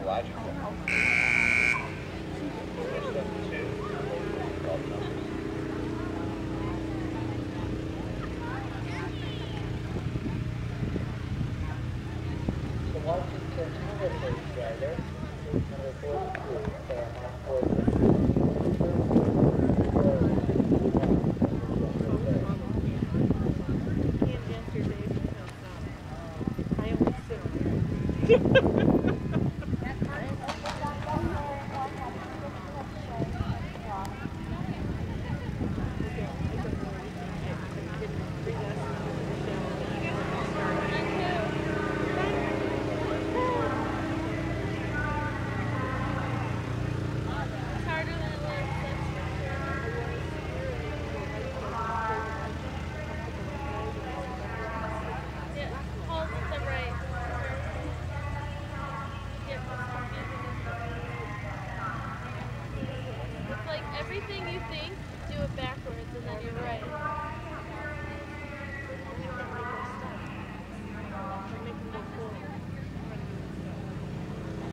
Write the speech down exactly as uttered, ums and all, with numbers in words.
Washington Heritage Rider, number forty-two, Paramount Forces. Everything you think, do it backwards, and